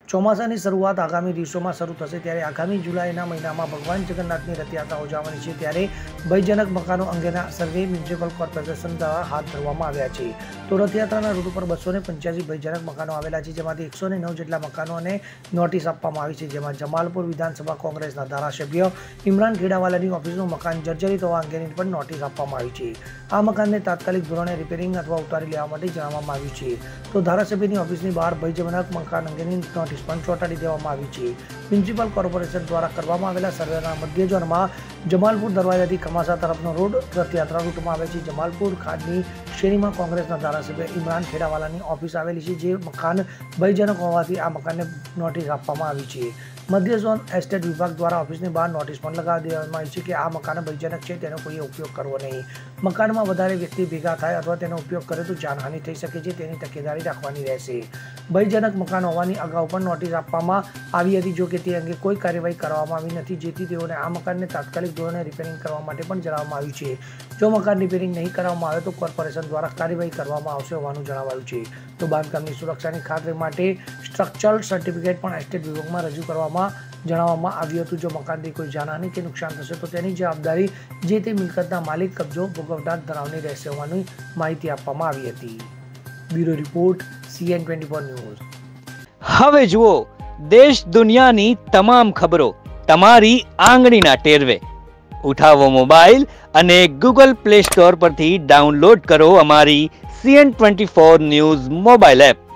ચોમાસાની શરૂઆત આગામી દિવસોમાં શરૂ થશે ત્યારે આગામી જુલાઈના મહિનામાં ભગવાન જગન્નાથની રથયાત્રા ઉજવવાની છે ત્યારે ભયજનક મકાનો અંગેના સર્વે મ્યુનિસિપલ કોર્પોરેશન દ્વારા હાથ ધરવામાં આવ્યા છે। તો રથયાત્રાના રૂટ ઉપર 285 ભયજનક મકાનો આવેલા છે, જેમાંથી 109 જેટલા મકાનોને નોટિસ આપવામાં આવી છે, જેમાં જમાલપુર વિધાનસભા કોંગ્રેસના ધારાસભ્ય ઇમરાન ખેડાવાલાની ઓફિસનું મકાન જર્જરિત હોવા અંગેની પણ નોટિસ આપવામાં આવી છે। આ મકાનને તાત્કાલિક ધોરણે રિપેરિંગ અથવા ઉતારી લેવા માટે જણાવવામાં આવ્યું છે। તો ધારાસભ્યની ઓફિસની બહાર ભયજનક મકાન અંગેની નોટિસ પણ ચોંટાડી દેવામાં આવી છે। મ્યુનિસિપલ કોર્પોરેશન દ્વારા કરવામાં આવેલા સર્વેના મધ્ય ઝોનમાં જમાલપુર દરવાજાથી ખમાસા તરફનો રોડ રથયાત્રા રૂટમાં આવે છે। જમાલપુર ખાડની શેરીમાં કોંગ્રેસના ધારાસભ્ય ઇમરાન ખેડાવાલાની ઓફિસ આવેલી છે, જે મકાન ભયજનક હોવાથી આ મકાનને નોટિસ આપવામાં આવી છે। મધ્ય ઝોન એસ્ટેટ વિભાગ દ્વારા ઓફિસની બહાર નોટિસ પણ લગાવી દેવામાં આવી છે કે આ મકાન ભયજનક છે, તેનો કોઈએ ઉપયોગ કરવો નહીં। મકાનમાં વધારે વ્યક્તિ ભેગા થાય અથવા તેનો ઉપયોગ કરે તો જાનહાનિ થઈ શકે છે, તેની તકેદારી રાખવાની રહેશે। ભયજનક મકાન હોવાની અગાઉ પણ નોટિસ આપવામાં આવી હતી, જો કે તે અંગે કોઈ કાર્યવાહી કરવામાં આવી નથી, જેથી તેઓને આ મકાનને તાત્કાલિક ધોરણે રિપેરિંગ કરવા માટે પણ જણાવવામાં આવ્યું છે। જો મકાન રિપેરિંગ નહીં કરવામાં આવે તો કોર્પોરેશન દ્વારા કાર્યવાહી કરવામાં આવશે હોવાનું જણાવાયું છે। તો બાંધકામની સુરક્ષાની ખાતરી માટે સ્ટ્રક્ચરલ સર્ટિફિકેટ પણ એસ્ટેટ વિભાગમાં રજૂ કરવામાં જણાવવામાં આવ્યું હતું। જો મકાનથી કોઈ જાનહાનિ કે નુકસાન થશે તો તેની જવાબદારી જે તે મિલકતના માલિક કબજો ભોગવનાર ધરાવવાની રહેશે હોવાની માહિતી આપવામાં આવી હતી। Bureau report CN24 news. હવે જુઓ દેશ દુનિયાની તમામ ખબરો તમારી આંગળીના ટેરવે। ઉઠાવો મોબાઈલ અને Google Play Store પરથી ડાઉનલોડ કરો અમારી CN24 ન્યૂઝ મોબાઈલ એપ।